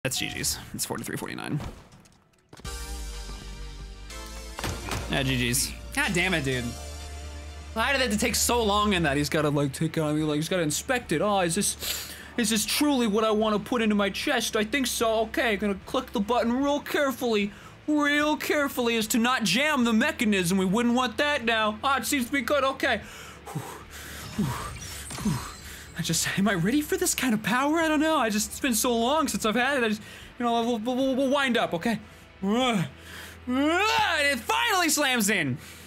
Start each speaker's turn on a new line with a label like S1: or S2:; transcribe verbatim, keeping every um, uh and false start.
S1: That's G G's. It's forty-three forty-nine. Yeah, G G's. God damn it, dude. Why did it take so long in that? He's gotta like take out, like he's gotta inspect it. Oh, is this, is this truly what I want to put into my chest? I think so. Okay, gonna click the button real carefully, real carefully, as to not jam the mechanism. We wouldn't want that now. Ah, oh, it seems to be good. Okay. I just, am I ready for this kind of power? I don't know. I just, it's been so long since I've had it. I just, you know, we'll, we'll, we'll wind up. Okay. And it finally slams in.